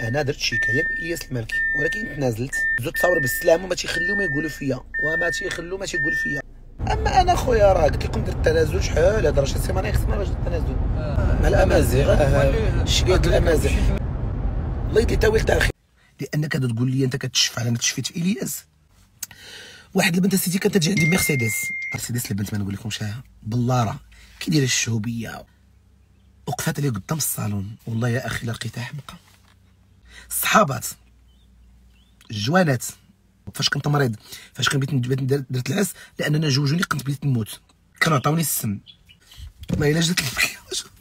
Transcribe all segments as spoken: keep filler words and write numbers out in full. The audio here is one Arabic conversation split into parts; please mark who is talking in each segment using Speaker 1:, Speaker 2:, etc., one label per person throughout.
Speaker 1: انا درت شكايه بالياس المالكي ولكن تنازلت زدت تصاور بالسلام وما تيخليو ما يقولوا فيا وما تيخليو ما تيقول فيا. اما انا خويا راه قلت لكم درت التنازل شحال هذا راه شي سيمانه خصنا باش التنازل مع الامازيغ شكايه الامازيغ الله يدي تاويل تاع اخي. لانك تقول لي انت كتشفع انا تشفيت في الياس. واحد البنت سيدي كانت تجي عندي مرسيدس مرسيدس البنت ما نقول لكمش بلاره كي دايره الشهوبيه وقفات لي قدام الصالون. والله يا اخي لقيتها حمقى. الصحابات الجوانات فاش كنت مريض فاش كنت درت العس لان انا جوجوني كنت بديت نموت كانوا عطاوني السم ما الا جات لك.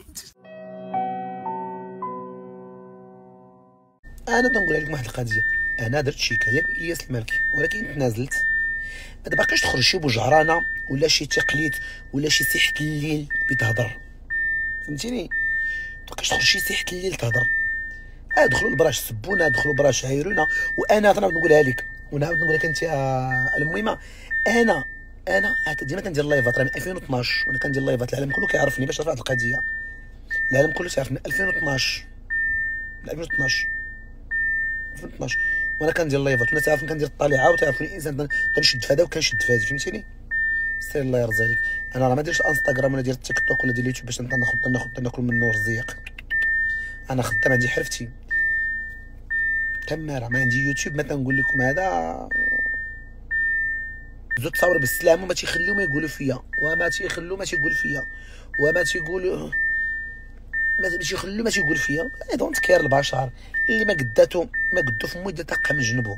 Speaker 1: انا تنقول لكم واحد القضيه. انا درت شكايه بالياس المالكي ولكن تنازلت. ما باقيش تخرج شي بوجعرانه ولا شي تقليد ولا شي سيحه الليل بتهضر فهمتيني. ما باقيش تخرج شي سيحه الليل تهضر. ادخلوا البراش سبونا دخلوا البراش عايرونا. وانا انا نقولها لك ونعاود نقول لك انت المهمه. انا انا ديما كندير لايفات راه من ألفين واثناش وانا كندير لايفات. العالم كله كيعرفني باش رفعت القضيه. العالم كله كيعرفني ألفين واثناش ألفين واثناش ألفين واثناش وانا كندير لايفات. الناس تعرفني كندير الطليعه وتعرفني الانسان كنشد في هذا وكنشد في هذا فهمتيني. سير الله يرضي عليك. انا راه ما ديرش انستغرام ولا دير التيك توك ولا دير اليوتيوب باش ناخذ ناخذ ناكل منه رزيق. انا خدام عندي حرفتي تما راه ما عندي يوتيوب ما تنقول لكم هذا زدت تصاور بالسلام وما تيخليو ما يقولوا فيا وما تيخليو ما تيقول فيا وما تيقولوا ما تيخليو ما تيقول فيا. اي دونت كير البشر اللي ما قداتو ما قدو في مده تقى من جنبه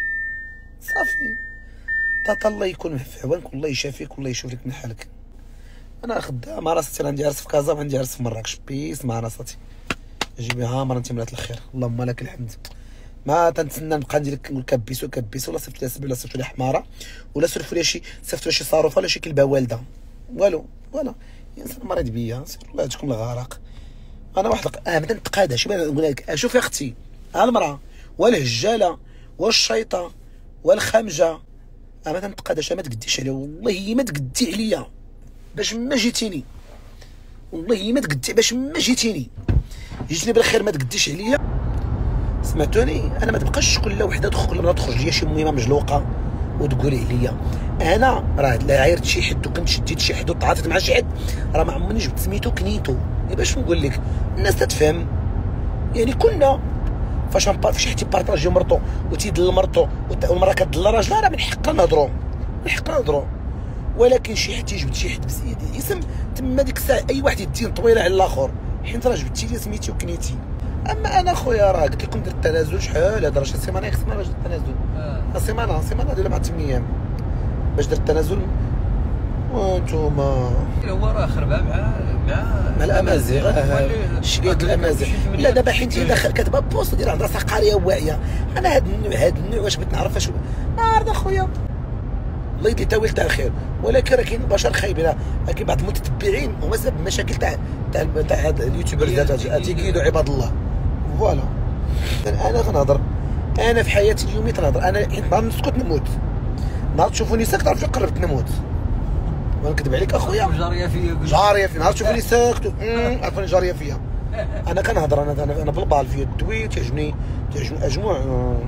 Speaker 1: صافي. تا الله يكون في عوانك والله يشافيك والله يشوف لك من حالك. انا خدام مع راسي عندي عرس في كازا وعندي عرس في مراكش بيس مع راساتي جيبي ها مرة انت ملات الخير اللهم لك الحمد. ما تنتسنى نبقى ندير لك نقول كبيسو كبيسو ولا صيفط لي سبي ولا صيفط لي حماره ولا صرفوا لي شي صيفط لي شي صاروفه ولا شي كلبه والده والو ولا انسان مريض بيا سير الله يجيكم الغرق. انا واحد اه ما تنتقاداش نقول لك شوف يا اختي ها المراه والهجاله والشيطه والخمجه ما تنتقاداش ما تقديش عليا والله ما تقدي عليا باش ما جيتيني والله ما تقدي باش ما جيتيني جيتني بالخير ما تقديش عليا. سمعتوني انا ما تبقاش كل وحده تدخل كل مره تخرج ليا شي مهمه مجلوقه وتقولي عليا. انا راه لا عايرت شي حد وكنت شديت شي حد وتعاطيت مع شي حد راه ما عمرني جبت سميتو كنيتو. باش نقول لك الناس تتفهم يعني كنا فاش فاش حد يبارطاجي مرتو وتيدل مرتو والمراه كدل راجلها راه من حقنا نهضروا من حقنا نهضروا. ولكن شي حد يجبد شي حد اسم تما ديك الساعه اي واحد يدين طويله على الاخر حيت راه جبتي لي سميتي وكنيتي. اما انا خويا راه قلت لكم درت التنازل شحال هذا راه شي سيمانه خصنا باش التنازل اه سيمانه سيمانه ديال اربعة ايام باش درت التنازل. وانتوما
Speaker 2: هو راه خربها مع مع
Speaker 1: مع الامازيغ شكايه الامازيغ. لا دابا حيت هي كاتبه بوست ديال هضره سقاريه واعيه. انا هاد النوع هاد النوع واش بغيت نعرف واش ما عرض اخويا الله يدي تاويل تاع الخير. ولكن راه كاين البشر خايبين راه كاين بعض المتتبعين هما سبب المشاكل تاع تاع تاع اليوتيوبرز تيقيدوا عباد الله فوالا. انا غنهضر انا في حياتي اليوميه تنهضر. انا حيت نهار نسكت نموت نهار تشوفوني ساكت تعرف قربت نموت ما نكذب عليك اخويا.
Speaker 2: جاريه فيا
Speaker 1: جاريه فيا نهار تشوفوني ساكت عرفوني جاريه فيا. انا كنهضر انا انا بالبال فيا الدوي تعجبني تعجبني اجموع.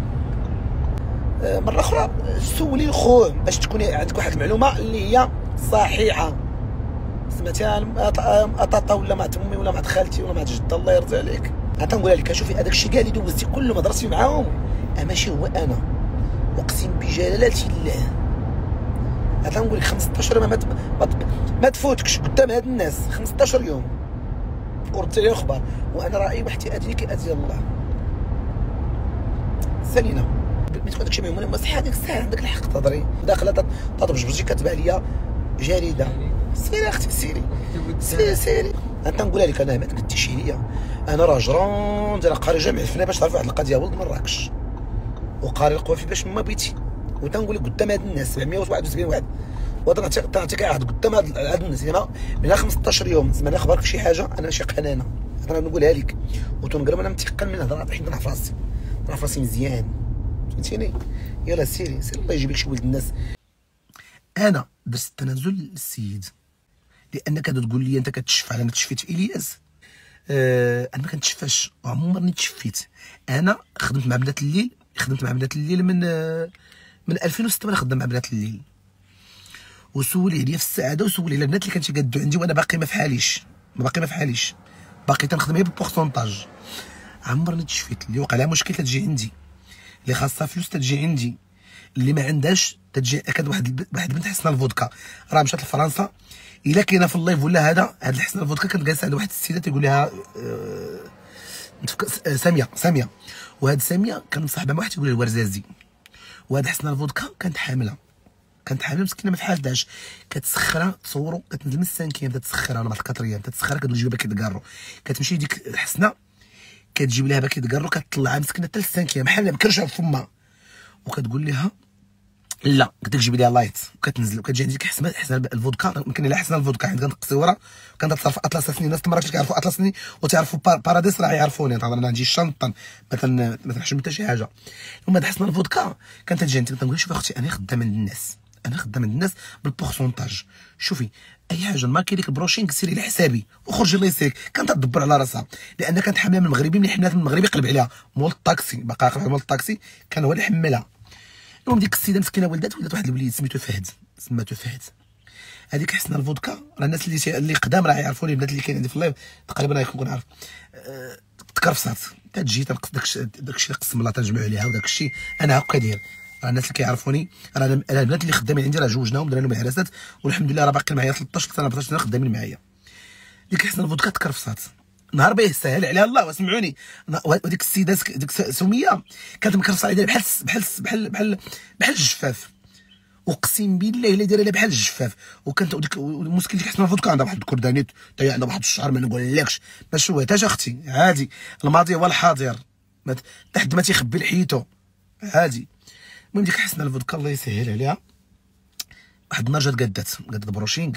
Speaker 1: مره اخرى سولي الخو باش تكوني عندك واحد المعلومه اللي هي صحيحه. سمعتيها اطاطا ولا مع تمي ولا مع خالتي ولا مع جده الله يرضي عليك. غنقولها لك شوفي هذاك الشيء كاع اللي دوزتي كله ما درتي معاهم ماشي هو انا اقسم بجلاله الله. غنقول لك خمسطاش ما, ما, ما تفوتكش قدام هاد الناس خمسطاش يوم ورد لي اخبار. وانا رايي واحد ياتي كياتي الله سالينا ملي تكون داكشي معمول مصح هذيك الساعه عندك الحق تهضري داخله تضبجبجي كاتبه عليا جريده. سيري اختي سيري سيري سيري انت نقولها لك انا ما تقديش عليا. انا راه جرون انا قاري جامع الفنا باش تعرف واحد القضيه ولد مراكش وقاري القوافي باش ما بغيتي وتنقول لك قدام هاد الناس سبعمية وواحد وسبعين واحد وتعطيك عهد قدام هاد الناس زعما من خمسطاش يوم زعما نخبرك في شي حاجه انا شي قنانه انا نقولها لك وتنقرب انا متيقن من الهضره حيت نعرف راسي نعرف راسي مزيان فهمتيني. يلا سيري سير الله يجيب لك شي ولد الناس. انا درت التنازل للسيد لانك تقول لي انت كتشفع انا تشفيت في الياس. أه انا ما كنتشفاش وعمرني تشفيت. انا خدمت مع بنات الليل، خدمت مع بنات الليل من أه من ألفين وستة وانا خدام مع بنات الليل. وسولي عليا في السعاده وسولي على البنات اللي كانت كيقادوا عندي وانا باقي ما فحاليش، ما باقي ما فحاليش، باقي تنخدم غير بالبورسونتاج. عمرني تشفيت. اللي وقع لها مشكل تجي عندي، اللي خاصها فلوس تجي عندي، اللي ما عندهاش تجي. كانت واحد واحد بنت حسنه الفودكا راه مشات لفرنسا، الا كاينه في اللايف ولا هذا هاد الحسنه الفودكا كانت جالسه عند واحد السيده تيقول لها أه ساميه ساميه. وهاد ساميه كان مصاحبه مع واحد تيقول لها الورزازي. وهاد حسنه الفودكا كانت حامله، كانت حامله مسكينه ما فحالتهاش، كتسخرها تصوروا كتنزل من السانكيام تتسخرها ولا بعد الكاتريام تتسخرها كتجيب لها باكي دكارو. كتمشي ديك الحسنه كتجيب لها باكي دكارو كتطلعها مسكينه حتى للسانكيام حامله مكرشه في فمها، وكتقول لها لا قلت لك جيبي ليها لايت، وكتنزل وكتجي عندك حسنه حسنه الفودكا. يمكن لها حسنه الفودكا حيت كنتقصي ورا كانت تصرف اطلس سنين. الناس المرات اللي كيعرفوا اطلس سنين وتعرفوا باراديس راه يعرفوني. طبعا انا عندي الشنطه مثلا ما تنحشم حتى شي حاجه. المهم هاد حسنه الفودكا كانت تجي عندي كنقول شوفي اختي انا خدامه عند الناس، انا خدامه عند الناس بالبورسونتاج. شوفي اي حاجه ماركي لك البروشينغ سيري على حسابي وخرجي الله يسيرك. كانت تدبر على راسها لان كانت حامله من المغربي، ملي حملات من المغربي قلب عليها مول الطاكسي، باقا قلب على مول الطاكسي كان هو اللي حملها. المهم ديك السيده مسكينه ولدات ولات واحد الوليد سميتو فهد، سماتو فهد. هذيك حسنه الفودكا راه الناس اللي اللي قدام راه يعرفوني، البنات اللي كاين عندي في اللايف تقريبا راه يكون عارف. أه تكرفصات تجي تنقص داكشي داكشي اللي قسم الله تنجمعوا عليها وداك الشيء انا هكا داير. راه الناس اللي كيعرفوني راه البنات اللي خدامين عندي راه جوجناهم درنا لهم عراسات والحمد لله راه باقي معايا ثلاثطاش سنه أربعطاش سنه خدامين معايا. ديك حسنه الفودكا تكرفصات نهار به سهل عليها الله واسمعوني. وديك السيده ديك سميه كانت مكرفصه عليها بحال بحال بحال بحال بحال الجفاف، اقسم بالله الا دايره لها بحال الجفاف. وكانت ديك المشكل ديك حسنه الفودكا عندها واحد الكردانيت حتى هي عندها واحد الشعر ما نقولكش ما شوهتهاش اختي عادي. الماضي هو الحاضر حد ما تيخبي لحيتو عادي. المهم ديك حسنه الفودكا الله يسهل عليها واحد النهار جات قادات قادت بروشينغ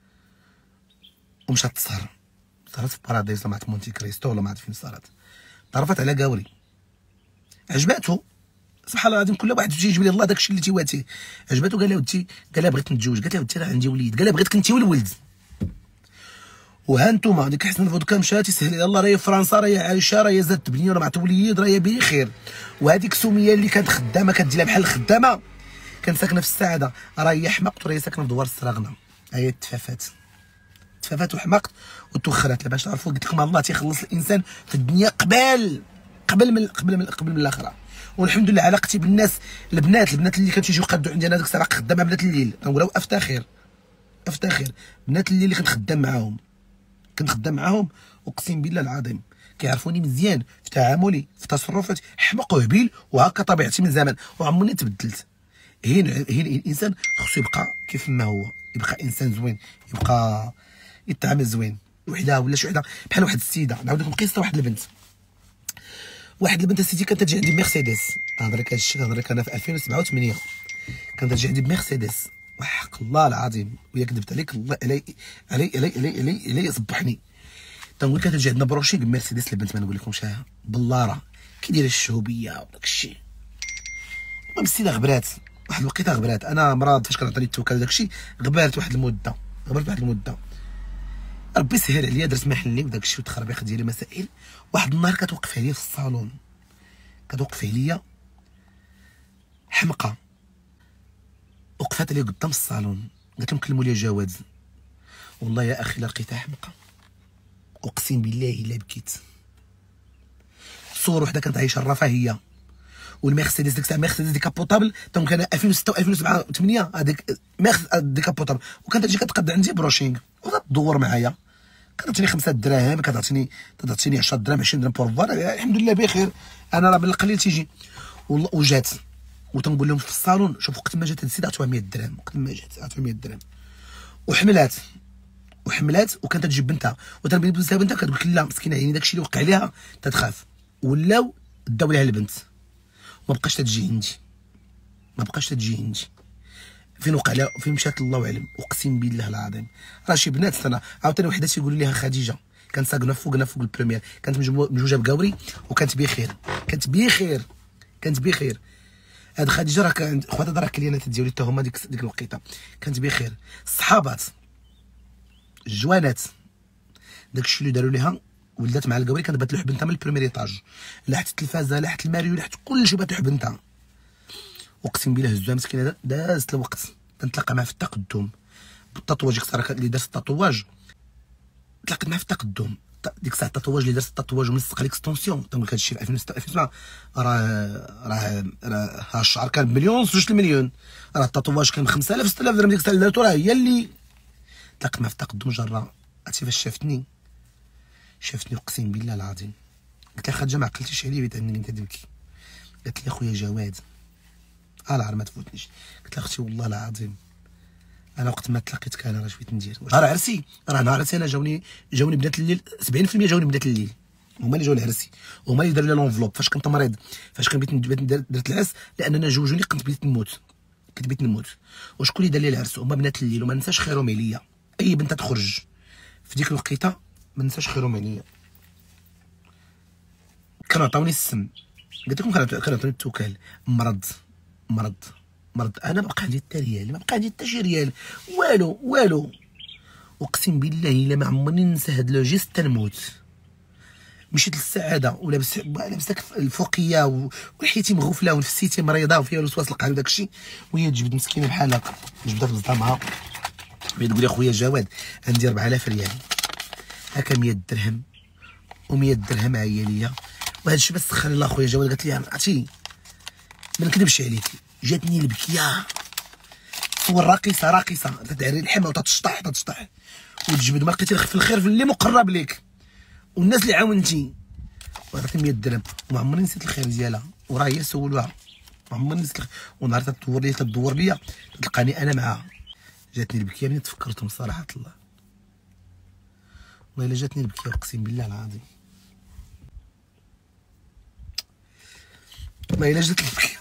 Speaker 1: ومشات تسهر. صارت في باراديس ولا مونتي كريستو ولا ما عرفت فين صارت. تعرفت على قاوري عجباتو سبحان الله العظيم. كل واحد تجي يجيب لي الله داكشي اللي تيواتيه عجباتو. قال لها ودي قال لها بغيت نتزوج. قالت لها ودي راه عندي وليد. قال لها بغيتك انت والولد. وها انتم ديك حسنه الفودكا مشات يسهل الله راهي في فرنسا راهي عايشه راهي زادت بنيه راه معطي وليد راهي بخير. وهذيك سميه اللي كانت خدامه كدير لها بحال الخدامه كانت ساكنه في السعاده راهي حمقت وراهي ساكنه في دوار السراغنه. هي تفافات تفافات وحمقت وتوخرات. باش تعرفوا قلت لكم الله تيخلص الانسان في الدنيا قبل قبل من قبل من قبل من الاخره. والحمد لله علاقتي بالناس البنات البنات اللي كانوا تيجيو يقادوا عندي انا ديك الساعه خدام مع بنات الليل كنقولوا افتخر افتخر. بنات الليل اللي كنت خدام معاهم كنت خدام معاهم اقسم بالله العظيم كيعرفوني مزيان في تعاملي في تصرفاتي. حمق وهبيل وهكا طبيعتي من زمان وعمرني تبدلت. هي هي الانسان خصو يبقى كيف ما هو، يبقى انسان زوين، يبقى يتعامل زوين. وحده ولا شي وحده بحال واحد السيده نعاود لكم قصه. واحد البنت واحد البنت السيدي كانت تجي عندي بمرسيدس. نهضر لك هادشي كنهضر لك انا في ألفين وسبعة وثمانية كانت تجي عندي بمرسيدس وحق الله العظيم ويا كذبت عليك الله علي علي علي علي علي, علي صبحني. تنقول لك تجي عندنا بروشينغ بمرسيدس البنت ما نقول لكمش باللاره كي دايره الشهوبيه وداك الشيء. المهم السيده غبرات واحد الوقيته غبرات. انا مرض فاش كنعطيني التوكل داك الشيء غبرت واحد المده غبرت واحد المده ربي سهل عليا درت محلي وداك الشيء والتخربيق ديالي مسائل. واحد النهار كتوقف عليا في الصالون كتوقف عليا حمقى وقفات عليا قدام الصالون قالت لهم كلموا لي جواز. والله يا اخي لقيتها حمقى اقسم بالله الا بكيت. تصور وحده كانت عايشه الرفاهيه والمرسيدس ديك الساعه مرسيدس ديكابوطابل دونك انا ألفين وستة و ألفين وسبعة و8 هذيك ديكابوطابل وكانت تجي كتقاد عندي بروشينغ وتدور معايا كتعطيني خمسة دراهم كتعطيني تعطيني عشرة دراهم عشرين درهم بور الحمد لله بخير. انا راه بالقليل تيجي وجات وتنقول لهم في الصالون شوف وقت ما جات هاد السيده عطوها مية درهم. وقت ما جات عطوها مية درهم وحملات وحملات وكانت تجيب بنتها وتنبني بنتها بنتها كتقول لك لا مسكينه يعني داكشي اللي وقع عليها تتخاف. ولاو داو ليها البنت ما بقاش تجي عندي ما بقاش تجي عندي. فين وقع لها فين مشات الله اعلم. اقسم بالله العظيم راه شي بنات انا عاوتاني وحده تيقولوا ليها خديجه كانت ساكنه فوقنا فوق البريمير كانت مجوجه بقاوري وكانت بخير كانت بخير كانت بخير. هاد خديجه راه كان خواتها راه كليانات ديالي حتى هما ديك ديك الوقيته كانت بخير. الصحابات الجوانات داكشي اللي داروا ليها ولات مع القوري كانت باتلوح بنتها من البريمير ايطاج، لاحت التلفازه، لاحت الماريو، لاحت كلشي باتلوح بنتها. اقسم بالله هزوها مسكينه، دازت الوقت تنتلاقى معها في التقدم بالتطواج. ديك الساعه اللي دارت التطواج تلاقيت معها في التقدم، ديك الساعه التطواج اللي دارت التطواج وملصق ليكستونسيون. تنقول لك هذا الشيء في ألفين وسبعة راه راه راه الشعر كان بمليون جوج المليون، راه التطواج كان ب خمسة آلاف ستة آلاف درهم. ديك الساعه اللي دارتو راه هي اللي تلاقيت معها في التقدم جره. عرفتي فاش شافتني شافتني اقسم بالله العظيم قلت لها خارجه ما عقلتيش عليا بيت انني انت تبكي. قالت لي اخويا جواد العار ما تفوتنيش. قلت لها اختي والله العظيم انا وقت ما تلاقيتك انا راه شويه ندير نهار عرسي، راه نهار عرسي انا جاوني جاوني بنات الليل سبعين في المية جاوني بنات الليل، هما اللي جاو لعرسي، هما اللي داروا لي لونفلوب فاش كنت مريض، فاش كان بغيت درت العرس لان انا جوجوني كنت بغيت نموت، كنت بغيت نموت. وشكون اللي دار لي العرس؟ هما بنات الليل. وما ننساش خيرهم عليا، اي بنت تخرج في ديك الوقيته ما ننساش خيرهم عليا. كانوا عطاوني السم، قلت لكم كانوا عطاوني التوكال. مرض مرض مرض انا ما بقى عندي حتى ريال، ما بقى عندي حتى شي ريال، والو والو. اقسم بالله الا ما عمرني ننسى هاد لو جيست تنموت. مشيت للسعاده ولابس لابس داك الفوقيه وحيتي مغفله ونفسيتي مريضه وفيها الوسواس القهري وداك الشيء، وهي تجبد مسكينه بحال هكا جبدها في الزطامها بغيت تقول لي خويا جواد عندي أربعة آلاف ريال هكا مية درهم و100 درهم هي ليا وهذا الشيء بس سخر الله خويا جواد. قالت لي عرفتي ما نكذبش عليك جاتني البكيه والراقصه راقصه تدعري الحمى وتتشطح تتشطح وتجبد ما لقيتي في الخير في اللي مقرب ليك والناس اللي عاونتي وعطاتني مية درهم وما عمرني نسيت الخير ديالها. وراه هي سولوها ما عمرني نسيت الخير. ونهار تدور ليا تدور ليا تلقاني انا معاها. جاتني البكيه ملي تفكرتهم صراحه الله والله الا جاتني البكيه اقسم بالله العظيم ما الا جاتني البكيه.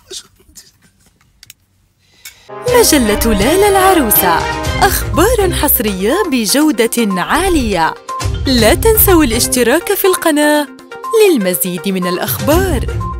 Speaker 3: مجلة ليلى العروسة، أخبار حصرية بجودة عالية. لا تنسوا الاشتراك في القناة للمزيد من الأخبار.